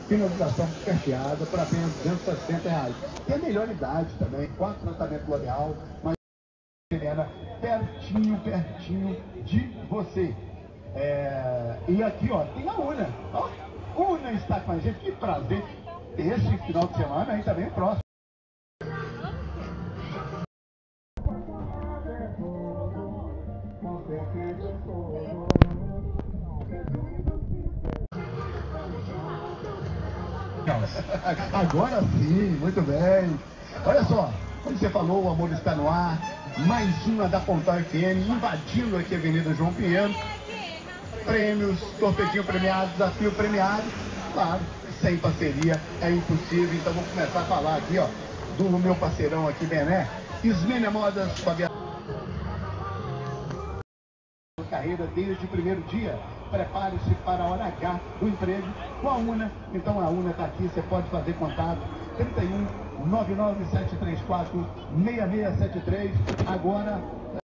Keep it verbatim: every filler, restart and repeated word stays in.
finalização perteada por apenas duzentos e sessenta reais. Tem a melhor idade também, quatro tratamentos L'Oréal, mas era pertinho, pertinho de você. É... E aqui, ó, tem a Una. Ó, Una está com a gente, que prazer. Esse final de semana aí também é próximo. Agora sim, muito bem. Olha só, como você falou, o amor está no ar. Mais uma da Pontal F M, invadindo aqui a Avenida João Pinheiro. Prêmios, torpedinho premiado, desafio premiado. Claro, sem parceria é impossível. Então vou começar a falar aqui, ó, do meu parceirão aqui, Bené. Ismênia Modas, Fabiano. Carreira desde o primeiro dia. Prepare-se para a hora H do emprego com a Una. Então a Una está aqui, você pode fazer contato trinta e um, nove nove sete três quatro, seis seis sete três. Agora